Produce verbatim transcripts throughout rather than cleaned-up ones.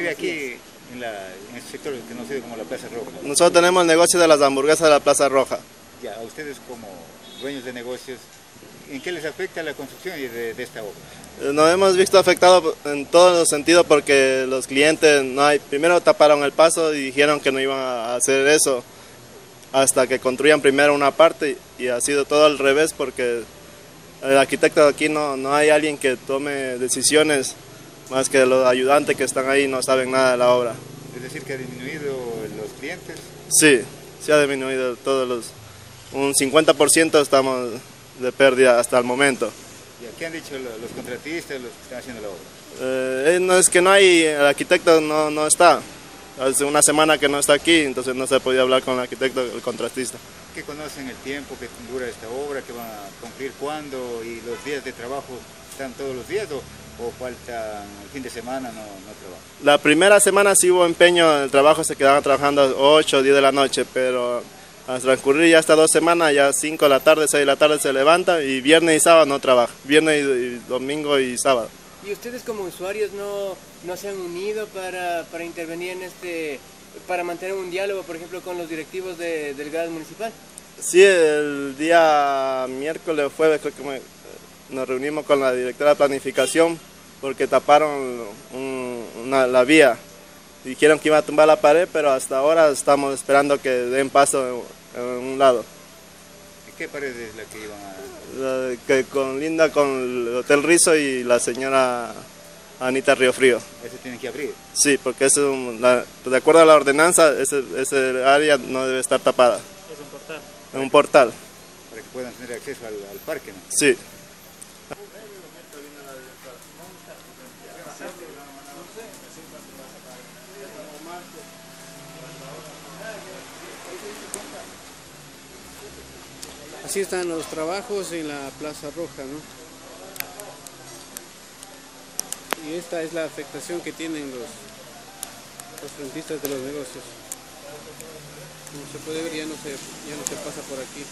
aquí en, la, en este sector que no sé como la Plaza Roja? Nosotros tenemos el negocio de las hamburguesas de la Plaza Roja. Ya, a ustedes como dueños de negocios, ¿en qué les afecta la construcción de, de esta obra? Nos hemos visto afectados en todos los sentidos porque los clientes no hay, primero taparon el paso y dijeron que no iban a hacer eso hasta que construyan primero una parte, y ha sido todo al revés porque el arquitecto aquí no, no hay alguien que tome decisiones más que los ayudantes que están ahí, no saben nada de la obra. Es decir, que ha disminuido los clientes. Sí, sí ha disminuido todos los, un cincuenta por ciento estamos de pérdida hasta el momento. ¿Y qué han dicho los contratistas, los que están haciendo la obra? Eh, no, es que no hay, el arquitecto no, no está. Hace una semana que no está aquí, entonces no se ha podido hablar con el arquitecto, el contratista. ¿Qué conocen el tiempo que dura esta obra, que van a cumplir cuándo, y los días de trabajo están todos los días o, o falta el fin de semana no, no trabajan? La primera semana sí hubo empeño en el trabajo, se quedaban trabajando ocho o diez de la noche, pero al transcurrir ya hasta dos semanas, ya cinco de la tarde, seis de la tarde se levanta y viernes y sábado no trabaja, viernes y, y domingo y sábado. ¿Y ustedes como usuarios no, no se han unido para, para intervenir en este, para mantener un diálogo, por ejemplo, con los directivos de, del gas municipal? Sí, el día miércoles o jueves creo que me, nos reunimos con la directora de planificación porque taparon un, una, la vía. Dijeron que iba a tumbar la pared, pero hasta ahora estamos esperando que den paso en, en un lado. ¿Y qué pared es la que iban a...? La que colinda con el Hotel Rizo y la señora Anita Río Frío. ¿Eso tienen que abrir? Sí, porque es un, la, de acuerdo a la ordenanza, ese, ese área no debe estar tapada. Es un portal. Es un portal. Para que puedan tener acceso al, al parque, ¿no? Sí. Así están los trabajos en la Plaza Roja, ¿no? Y esta es la afectación que tienen los, los frentistas de los negocios. Como se puede ver, ya no se, ya no se pasa por aquí.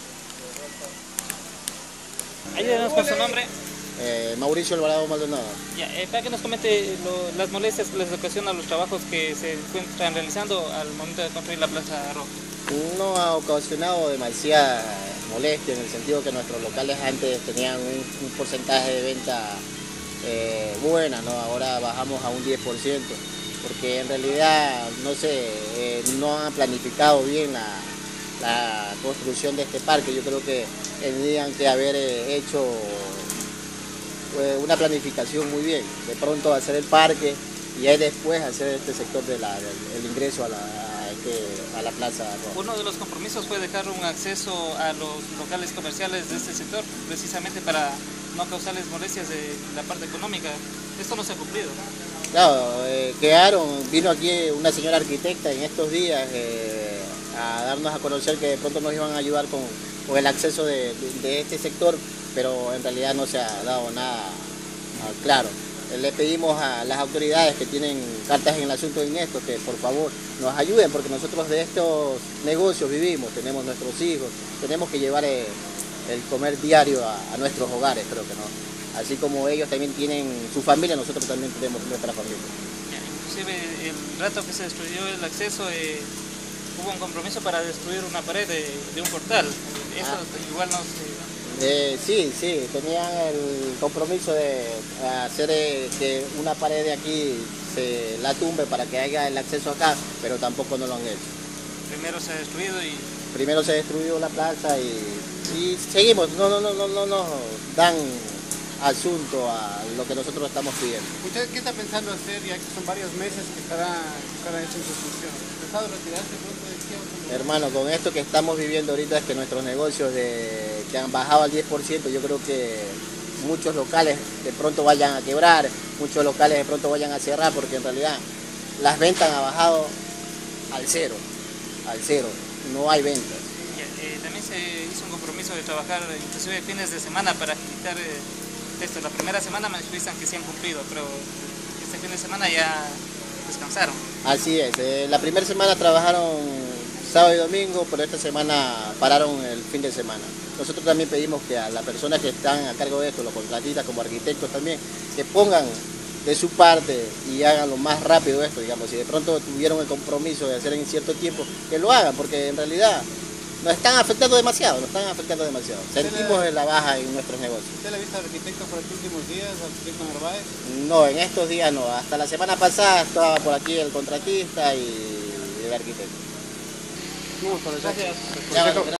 Ayúdenos con su nombre. Eh, Mauricio Alvarado Maldonado. Ya, eh, para que nos comente lo, las molestias que les ocasionan los trabajos que se encuentran realizando al momento de construir la Plaza Roja. No ha ocasionado demasiada molestia en el sentido que nuestros locales antes tenían un, un porcentaje de venta eh, buena, ¿no? Ahora bajamos a un diez por ciento, porque en realidad, no sé, eh, no han planificado bien la, la construcción de este parque. Yo creo que tendrían que haber eh, hecho eh, una planificación muy bien, de pronto hacer el parque y ahí después hacer este sector de la, del, el ingreso a la, a, este, a la Plaza Roja. Uno de los compromisos fue dejar un acceso a los locales comerciales de este sector, precisamente para no causarles molestias de la parte económica. Esto no se ha cumplido. Claro, eh, quedaron, vino aquí una señora arquitecta en estos días eh, a darnos a conocer que de pronto nos iban a ayudar con, con el acceso de, de, de este sector, pero en realidad no se ha dado nada claro. Le pedimos a las autoridades que tienen cartas en el asunto de esto que por favor nos ayuden, porque nosotros de estos negocios vivimos, tenemos nuestros hijos, tenemos que llevar el, el comer diario a, a nuestros hogares, creo que no. Así como ellos también tienen su familia, nosotros también tenemos nuestra familia. Inclusive el rato que se destruyó el acceso, eh, hubo un compromiso para destruir una pared de, de un portal. Eso ah. igual no se... Eh, sí, sí, tenían el compromiso de hacer eh, que una pared de aquí se la tumbe para que haya el acceso acá, pero tampoco no lo han hecho. Primero se ha destruido y... Primero se destruyó la plaza y, y seguimos, no, no, no, no, no nos dan asunto a lo que nosotros estamos pidiendo. ¿Usted qué está pensando hacer, ya que son varios meses que estará, estará hecho en sus funciones? ¿Pensado retirarse pronto de aquí? Hermano, con esto que estamos viviendo ahorita es que nuestros negocios de, que han bajado al diez por ciento, yo creo que muchos locales de pronto vayan a quebrar, muchos locales de pronto vayan a cerrar, porque en realidad las ventas han bajado al cero, al cero, no hay ventas. Eh, también se hizo un compromiso de trabajar inclusive fines de semana para agilitar eh, esto. La primera semana manifiestan que sí han cumplido, pero este fin de semana ya descansaron. Así es, eh, la primera semana trabajaron sábado y domingo, pero esta semana pararon el fin de semana. Nosotros también pedimos que a las personas que están a cargo de esto, los contratistas como arquitectos también, que pongan de su parte y hagan lo más rápido esto, digamos. Si de pronto tuvieron el compromiso de hacer en cierto tiempo, que lo hagan, porque en realidad nos están afectando demasiado, nos están afectando demasiado. Sentimos la baja en nuestros negocios. ¿Usted la ha visto al arquitecto por estos últimos días, al arquitecto Narváez? No, en estos días no. Hasta la semana pasada estaba por aquí el contratista y el arquitecto. No, por Gracias. Ya,